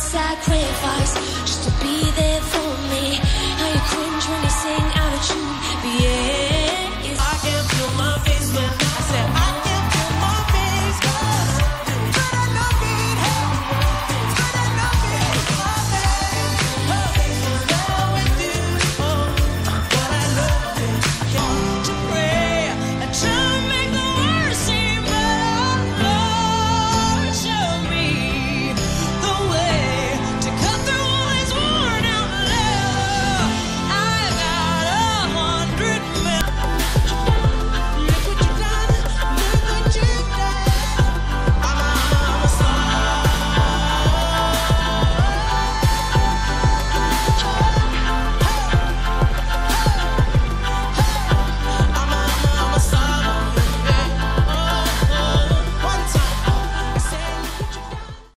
sacrifice just to be there for me. How you cringe when you sing out of tune, but yeah.